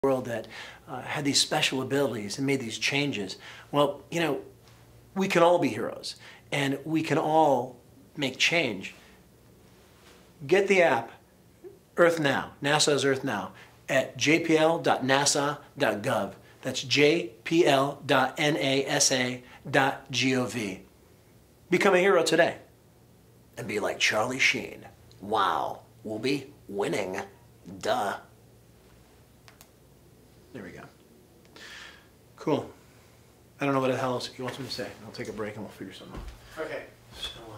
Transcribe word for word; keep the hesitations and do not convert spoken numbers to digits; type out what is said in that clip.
world that uh, had these special abilities and made these changes. Well, you know, we can all be heroes and we can all make change. Get the app Earth Now, NASA's Earth Now, at j p l dot nasa dot gov. That's j p l dot nasa dot gov. Become a hero today and be like Charlie Sheen. Wow, we'll be winning. Duh. There we go. Cool. I don't know what the hell else he wants me to say. I'll take a break and we'll figure something out. Okay. So.